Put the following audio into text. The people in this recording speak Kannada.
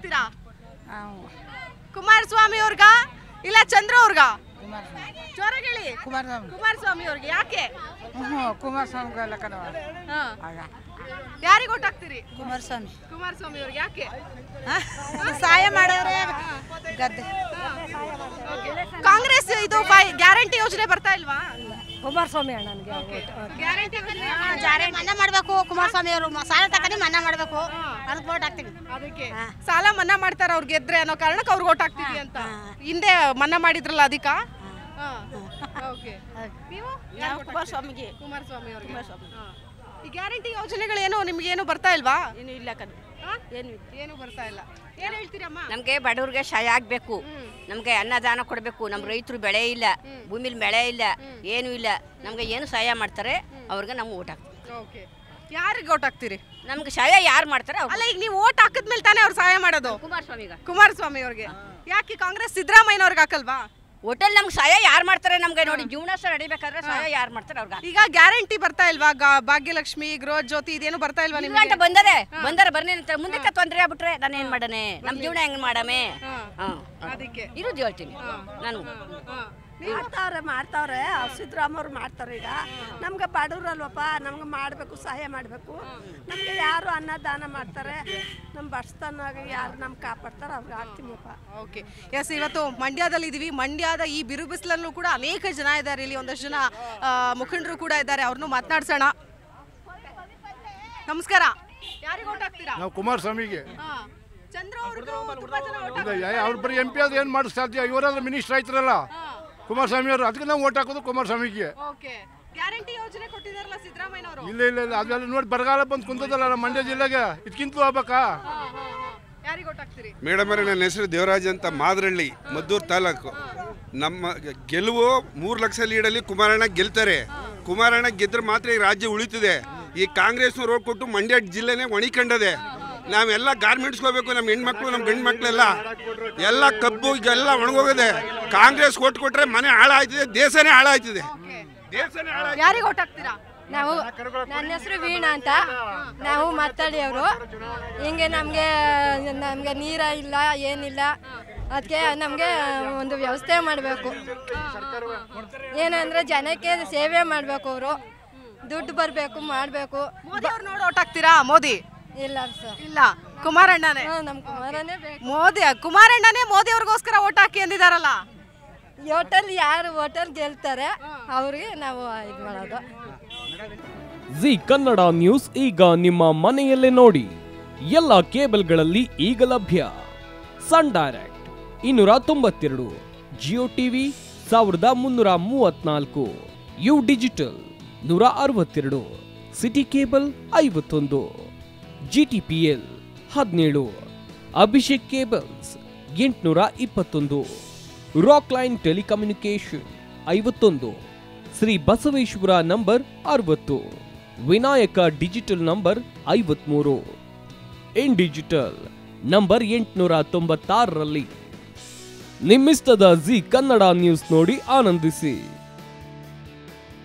ಹಾಕ್ತೀರಾ? ಕುಮಾರಸ್ವಾಮಿ ಅವ್ರಿಗ ಇಲ್ಲ ಚಂದ್ರ ಅವ್ರಿಗ? ಜೋರಾಗಿ ಕುಮಾರಸ್ವಾಮಿ ಅವ್ರಿಗೆ. ಯಾಕೆ? ಯಾರಿಗೆ ಓಟ್ ಹಾಕ್ತೀರಿ? ಕುಮಾರಸ್ವಾಮಿ ಅವ್ರಿಗೆ. ಯಾಕೆ? ಸಹಾಯ ಮಾಡೋರೆ ಗದ್ದೆ. ಕಾಂಗ್ರೆಸ್ ಇದು ಗ್ಯಾರಂಟಿ ಯೋಜನೆ ಬರ್ತಾ ಇಲ್ವಾ? ಕುಮಾರಸ್ವಾಮಿ ನನಗೆ ಗ್ಯಾರಂಟಿ ಮನ್ನಾ ಮಾಡಬೇಕು. ಕುಮಾರಸ್ವಾಮಿ ಅವರು ಸಾಲ ತಗೊಂಡು ಮನ್ನಾ ಮಾಡಬೇಕು. ಅದಕ್ಕೆ ಓಟ್ ಹಾಕ್ತೀವಿ. ಅದಕ್ಕೆ ಸಾಲ ಮನ್ನಾ ಮಾಡ್ತಾರ ಅವ್ರು ಗೆದ್ರೆ ಅನ್ನೋ ಕಾರಣಕ್ಕೆ ಅವ್ರಿಗೆ ಓಟ್ ಹಾಕ್ತೀವಿ ಅಂತ. ಹಿಂದೆ ಮನ್ನಾ ಮಾಡಿದ್ರಲ್ಲ ಅದಕ್ಕ. ನೀವು ಕುಮಾರಸ್ವಾಮಿಗೆ. ಕುಮಾರಸ್ವಾಮಿ ಅವ್ರಿಗೆ. ಈ ಗ್ಯಾರಂಟಿ ಯೋಜನೆಗಳೇನು ನಿಮ್ಗೆ ಏನು ಬರ್ತಾ ಇಲ್ವಾ? ಏನು ಇಲ್ಲ ಏನು ಬರ್ತಾ ಇಲ್ಲ. ಏನ್ ಹೇಳ್ತೀರಮ್ಮ? ನಮ್ಗೆ ಬಡವ್ರಿಗೆ ಸಹಾಯ ಆಗ್ಬೇಕು. ನಮ್ಗೆ ಅನ್ನದಾನ ಕೊಡ್ಬೇಕು. ನಮ್ ರೈತರು ಬೆಳೆ ಇಲ್ಲ, ಭೂಮಿಲಿ ಬೆಳೆ ಇಲ್ಲ, ಏನು ಇಲ್ಲ. ನಮ್ಗೆ ಏನು ಸಹಾಯ ಮಾಡ್ತಾರೆ ಅವ್ರಿಗೆ ನಾವು ಓಟ್ ಹಾಕ್ತೀವಿ. ಯಾರಿಗೆ ಓಟ್ ಹಾಕ್ತೀರಿ? ನಮ್ಗೆ ಸಹಾಯ ಯಾರು ಮಾಡ್ತಾರೆ. ಅಲ್ಲ, ಈಗ ನೀವು ಓಟ್ ಹಾಕಿದ್ಮೇಲೆ ತಾನೇ ಅವ್ರು ಸಹಾಯ ಮಾಡೋದು. ಕುಮಾರಸ್ವಾಮಿ ಅವ್ರಿಗೆ. ಯಾಕೆ ಕಾಂಗ್ರೆಸ್ ಸಿದ್ದರಾಮಯ್ಯನವ್ರಿಗೆ ಹಾಕಲ್ವಾ? ಹೋಟೆಲ್ ನಮ್ಗೆ ಸಹಾಯ ಯಾರು ಮಾಡ್ತಾರೆ? ನಮ್ಗೆ ನೋಡಿ ಜೀವನ ನಡಿಬೇಕಾದ್ರೆ ಸಹಾಯ ಯಾರು ಮಾಡ್ತಾರೆ ಅವ್ರಿಗೆ. ಈಗ ಗ್ಯಾರಂಟಿ ಬರ್ತಾ ಇಲ್ವಾ? ಭಾಗ್ಯಲಕ್ಷ್ಮಿ, ಗೃಹ ಜ್ಯೋತಿ ಇದೇನು ಬರ್ತಾ ಇಲ್ವಾ ನಿಮ್ಗೆ? ಅಂತ ಬಂದರೆ ಬರ್ನಿ ಅಂತ ಮುಂದಕ್ಕೆ ತೊಂದರೆ ಆಗ್ಬಿಟ್ರೆ ನಾನು ಏನ್ ಮಾಡನೆ? ನಮ್ ಜೀವನ ಹೆಂಗ್ ಮಾಡಮೆ? ಅದಕ್ಕೆ ಇರೋದು ಹೇಳ್ತೀನಿ ನಾನು. ಮಾಡ್ತಾವ್ರೆ ಸಿದ್ದರಾಮಯ್ಯವ್ರು ಮಾಡ್ತಾರೆ. ಈಗ ನಮ್ಗೆ ಬಡವ್ರಲ್ವಪ್ಪ, ನಮ್ಗೆ ಮಾಡಬೇಕು, ಸಹಾಯ ಮಾಡಬೇಕು. ನಮ್ಗೆ ಯಾರು ಅನ್ನದಾನ ಮಾಡ್ತಾರೆ, ನಮ್ಮ ಬಡತನಾಗ ಯಾರು ನಮ್ಗೆ ಕಾಪಾಡ್ತಾರೆ ಅವ್ರಿಗೆ ಹಾಕ್ತೀವಪ್ಪ. Okay, S. ಇವತ್ತು ಮಂಡ್ಯದಲ್ಲಿ ಇದೀವಿ. ಮಂಡ್ಯದ ಈ ಬಿರು ಬಿಸಿಲಲ್ಲೂ ಕೂಡ ಅನೇಕ ಜನ ಇದ್ದಾರೆ. ಇಲ್ಲಿ ಒಂದಷ್ಟು ಜನ ಮುಖಂಡರು ಕೂಡ ಇದ್ದಾರೆ. ಅವ್ರನ್ನು ಮಾತನಾಡ್ಸೋಣ. ನಮಸ್ಕಾರ. ಯಾರಿಗೆ ಓಟ್ ಹಾಕ್ತೀರಾ? ನಾವು ಕುಮಾರಸ್ವಾಮಿಗೆ. ಚಂದ್ರ ಅವ್ರ ಬರೀ MP ಆದ್ರೆ ಏನು ಮಾಡೋದು ಸಾಧ್ಯ? ಇವರಾದ್ರೆ ಮಿನಿಸ್ಟರ್ ಆಯ್ತಾರಲ್ಲ ಕುಮಾರಸ್ವಾಮಿ ಅವರು. ಅದಕ್ಕೆ ನಾವು ಓಟ್ ಹಾಕೋದು ಕುಮಾರಸ್ವಾಮಿಗೆ. ಗ್ಯಾರಂಟಿ ಯೋಜನೆ ಕೊಟ್ಟಿದಾರಲ್ಲ ಸಿದ್ದರಾಮಯ್ಯನವರು. ಇಲ್ಲ ಅದೆಲ್ಲ ನೋಡಿ ಬರಗಾಲ ಬಂದು ಕುಂತದಲ್ಲ ನಮ್ಮ ಮಂಡ್ಯ ಜಿಲ್ಲೆಗೆ. ಇದಕ್ಕಿಂತಲೂ ಆಗ್ಬೇಕಾ? ಯಾರಿಗೆ ಓಟ್ ಹಾಕ್ತೀರಿ? ಮೇಡಮ್ ಅವರೇ, ನನ್ನ ಹೆಸರು ದೇವರಾಜ್ ಅಂತ, ಮಾದರಳ್ಳಿ, ಮದ್ದೂರು ತಾಲೂಕು. ನಮ್ಮ ಗೆಲುವು 3 ಲಕ್ಷ ಲೀಡಲ್ಲಿ ಕುಮಾರಣ್ಣ ಗೆಲ್ತಾರೆ. ಕುಮಾರಣ್ಣ ಗೆದ್ರೆ ಮಾತ್ರ ಈ ರಾಜ್ಯ ಉಳಿತದೆ. ಈ ಕಾಂಗ್ರೆಸ್ನವ್ರು ಓಟ್ ಕೊಟ್ಟು ಮಂಡ್ಯ ಜಿಲ್ಲೆನೇ ಒಣಿಕೊಂಡದೆ. ನಾವೆಲ್ಲ ಗಾರ್ಮೆಂಟ್ಸ್ಕೋಬೇಕು. ನಮ್ಮ ಹೆಣ್ಮಕ್ಳು, ನಮ್ಮ ಗಂಡು ಮಕ್ಕಳೆಲ್ಲ ಎಲ್ಲ ಕಬ್ಬು ಈಗೆಲ್ಲ ಒಣಗೋಗದೆ. ಕಾಂಗ್ರೆಸ್ ಓಟ್ ಕೊಟ್ರೆ ಮನೆ ಹಾಳಾಯ್ತದೆ, ದೇಶನೇ ಹಾಳಾಯ್ತದೆ. ಯಾರಿಗೆ ಓಟ್ ಹಾಕ್ತೀರಾ? ನಾವು, ನನ್ನ ಹೆಸರು ವೀಣಾ ಅಂತ, ನಾವು ಮಾತಾಡಿ ಅವರು. ಹಿಂಗೆ ನಮಗೆ ನೀರ ಇಲ್ಲ, ಏನಿಲ್ಲ. ಅದಕ್ಕೆ ನಮಗೆ ಒಂದು ವ್ಯವಸ್ಥೆ ಮಾಡಬೇಕು. ಏನಂದ್ರೆ ಜನಕ್ಕೆ ಸೇವೆ ಮಾಡಬೇಕು. ಅವರು ದುಡ್ಡು ಬರಬೇಕು, ಮಾಡಬೇಕು. ಮೋದಿ ಅವ್ರು ನೋಡಿ ಓಟ್ ಹಾಕ್ತೀರಾ? ಮೋದಿ ಇಲ್ಲ ಸರ್, ಇಲ್ಲ, ಕುಮಾರಣ್ಣನೇ. ನಮ್ಮ ಕುಮಾರನೇ ಬೇಕು. ಕುಮಾರಣ್ಣನೇ ಮೋದಿ ಅವ್ರಿಗೋಸ್ಕರ ಓಟ್ ಹಾಕಿ ಅಂದಿದಾರಲ್ಲ. ಯಾರು ಹೋಟೆಲ್ ಗೆಲ್ತಾರೆ ಅವ್ರಿಗೆ ನಾವು ಇದು ಮಾಡೋದು. ಜಿ ಕನ್ನಡ ನ್ಯೂಸ್ ಈಗ ನಿಮ್ಮ ಮನೆಯಲ್ಲೇ ನೋಡಿ. ಎಲ್ಲ ಕೇಬಲ್ಗಳಲ್ಲಿ ಈಗ ಲಭ್ಯ. Sun Direct 292, Jio TV 1334, U digital 162, city cable 51, GTPL 17, Abhishek cables 821, rock line telecommunication 51, Shri Basaveshwara number 60, Vinayaka digital number 53, in digital number 896ರಲ್ಲಿ. ನಿಮ್ಮಿಸ್ತದ ಜಿ ಕನ್ನಡ ನ್ಯೂಸ್ ನೋಡಿ ಆನಂದಿಸಿ.